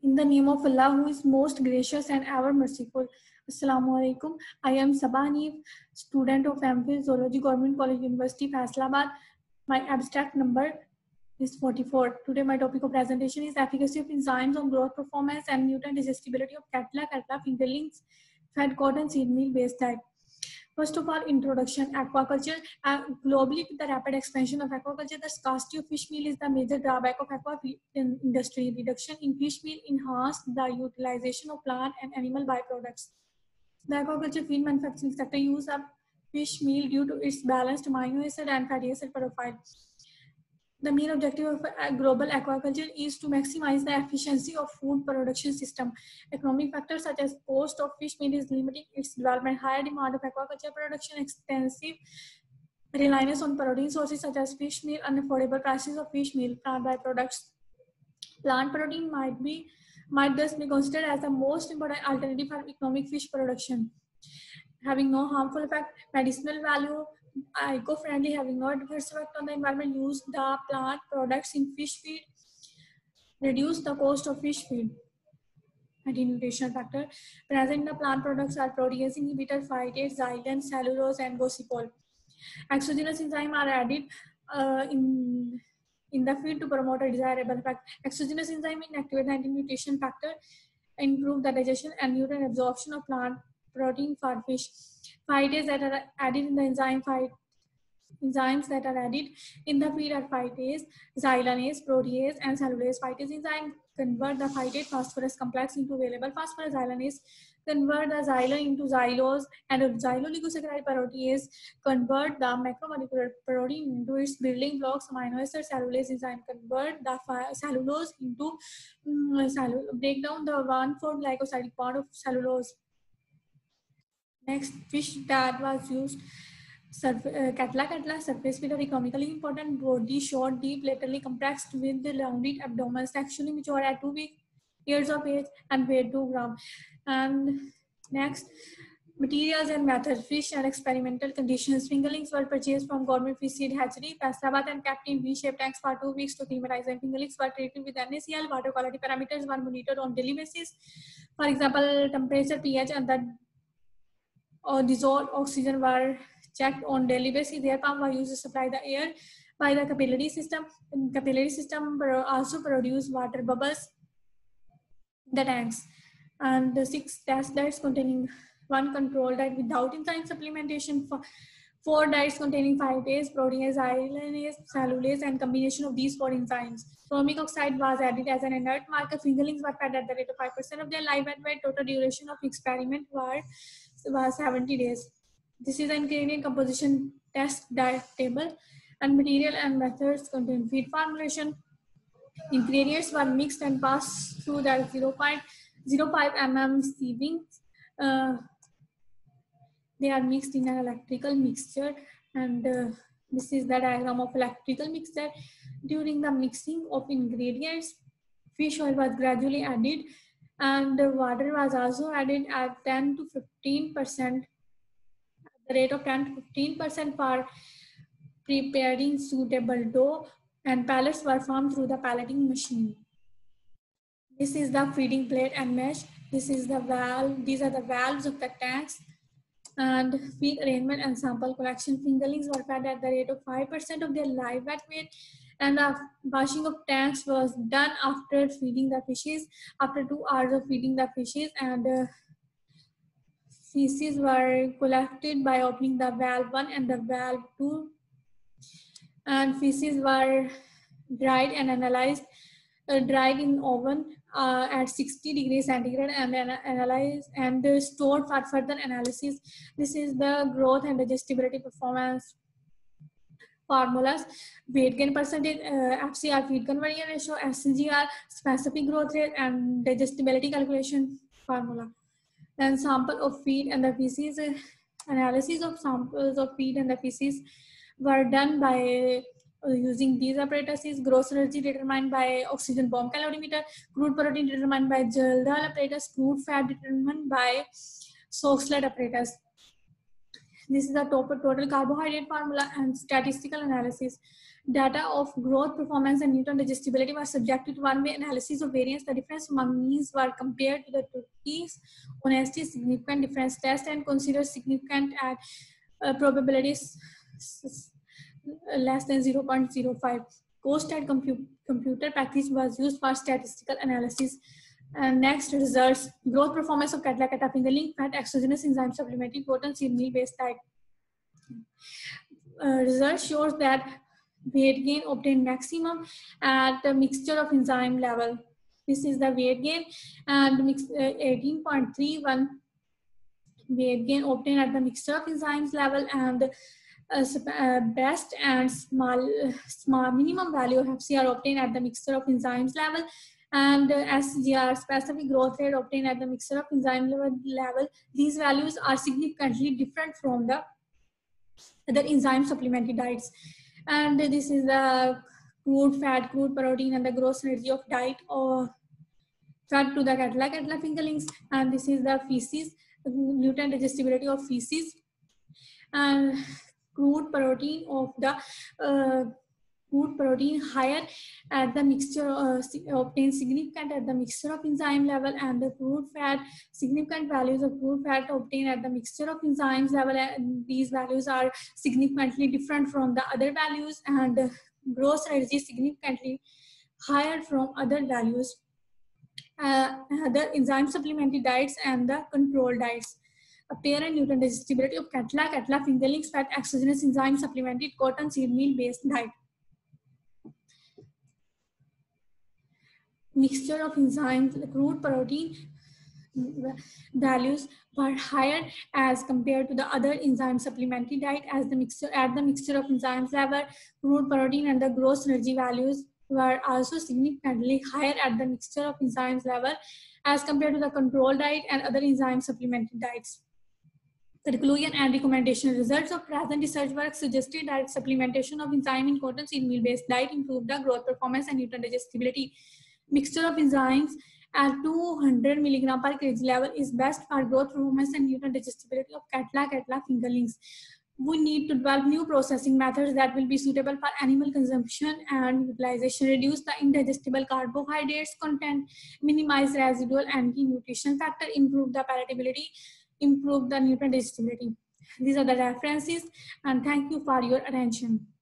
In the name of Allah, who is most gracious and ever merciful. Assalamu alaikum. I am Sabani, student of MPhil Zoology, Government College University, Faisalabad. My abstract number is 44. Today my topic of presentation is efficacy of enzymes on growth performance and nutrient digestibility of cattle, fingerlings, fed cotton, seed meal based diet. First of all, introduction. Aquaculture. Globally, with the rapid expansion of aquaculture, the scarcity of fish meal is the major drawback of aqua industry. Reduction in fish meal enhanced the utilization of plant and animal byproducts. The aquaculture feed manufacturing sector use of fish meal due to its balanced amino acid and fatty acid profile. The main objective of global aquaculture is to maximize the efficiency of food production system. Economic factors such as cost of fish meal is limiting its development. Higher demand of aquaculture production, extensive reliance on protein sources such as fish meal, unaffordable prices of fish meal, plant byproducts. Plant protein might thus be considered as the most important alternative for economic fish production. Having no harmful effect, medicinal value, eco-friendly, having no adverse effect on the environment, use the plant products in fish feed, reduce the cost of fish feed. Anti-nutritional factor present in the plant products are protease inhibitor, phytate, xylem, cellulose, and gossypol. Exogenous enzymes are added in the feed to promote a desirable effect. Exogenous enzyme inactivate the anti-nutrition factor, improve the digestion and nutrient absorption of plant protein for fish. Phytates that are added in the enzymes that are added in the feed are phytase, xylanase, protease, and cellulase. Phytase enzyme convert the phytate phosphorus complex into available phosphorus. Xylanase convert the xylane into xylose, and xyloligosaccharide protease convert the macromolecular protein into its building blocks. Amino acid cellulase enzyme convert the cellulose into break down the 1,4 glycosidic bond of cellulose. Next, fish that was used. Catla surface with a economically important body, short, deep, laterally compressed with the rounded abdomen, sexually mature at 2 years of age and weigh 2 grams. And next, materials and methods. Fish and experimental conditions. Fingerlings were purchased from Government Fish Seed Hatchery, Faisalabad, and kept in V-shaped tanks for 2 weeks to acclimatize. And fingerlings were treated with NaCl. Water quality parameters were monitored on daily basis. For example, temperature, pH, and the dissolved oxygen were checked on daily basis. Their pump was used to supply the air by the capillary system. And capillary system also produce water bubbles in the tanks. And the 6 test diets containing 1 control diet without enzyme supplementation, 4 diets containing phytase, protease, xylanase, cellulase, and combination of these 4 enzymes. Chromic oxide was added as an inert marker. Fingerlings were fed at the rate of 5% of their live weight. Total duration of experiment was 70 days. This is an ingredient composition test diet table, and material and methods contain feed formulation. Ingredients were mixed and passed through the 0.05 mm sieving. They are mixed in an electrical mixture, and this is the diagram of electrical mixture. During the mixing of ingredients, fish oil was gradually added, and water was also added at 10 to 15%, at the rate of 10 to 15% for preparing suitable dough, and pellets were formed through the pelleting machine. This is the feeding plate and mesh. This is the valve. These are the valves of the tanks. And feed arrangement and sample collection. Fingerlings were fed at the rate of 5% of their live weight, and the washing of tanks was done after feeding the fishes, after 2 hours of feeding the fishes, and feces were collected by opening the valve 1 and the valve 2, and feces were dried and analyzed, dried in oven at 60 degrees centigrade and analyzed and stored for further analysis. This is the growth and digestibility performance formulas. Weight gain percentage, FCR feed conversion ratio, SGR specific growth rate, and digestibility calculation formula. Then sample of feed and the feces. Analysis of samples of feed and the feces were done by using these apparatuses. Gross energy determined by oxygen bomb calorimeter, crude protein determined by Jaldal apparatus, crude fat determined by Soxhlet apparatus. This is the total carbohydrate formula and statistical analysis. Data of growth, performance, and Newton digestibility were subjected to one-way analysis of variance. The difference among means were compared to the Turkey's honesty significant difference test and considered significant at probabilities less than 0.05. CoStat computer package was used for statistical analysis. And next, results: growth performance of Catla fingerling fat exogenous enzyme supplementary protein seed meal based diet. Result shows that weight gain obtained maximum at the mixture of enzyme level. This is the weight gain, and 18.31 weight gain obtained at the mixture of enzymes level, and best and small minimum value of FCR obtained at the mixture of enzymes level, and SGR specific growth rate obtained at the mixture of enzyme level. These values are significantly different from the other enzyme supplementary diets. And this is the crude fat, crude protein, and the gross energy of diet or fed to the Catla fingerlings. And this is the feces, Newton digestibility of feces, and crude protein of the crude protein higher at the mixture obtained significant at the mixture of enzyme level, and the crude fat, significant values of crude fat obtained at the mixture of enzymes level, and these values are significantly different from the other values, and gross energy significantly higher from other values. Other enzyme supplementary diets and the control diets. Apparent Newton digestibility of Catla fingerlings fat exogenous enzyme supplemented cotton seed meal based diet. Mixture of enzymes, the crude protein values were higher as compared to the other enzyme supplementary diet, as the mixture of enzymes level, crude protein and the gross energy values were also significantly higher at the mixture of enzymes level as compared to the control diet and other enzyme supplementary diets. The conclusion and recommendation: results of present research work suggested that supplementation of enzyme in cotton seed meal based diet improved the growth performance and Newton digestibility. Mixture of enzymes at 200 mg per kg level is best for growth performance and Newton digestibility of Catla fingerlings. We need to develop new processing methods that will be suitable for animal consumption and utilization, reduce the indigestible carbohydrates content, minimize residual anti-nutrition factor, improve the palatability, improve the Newton digestibility. These are the references, and thank you for your attention.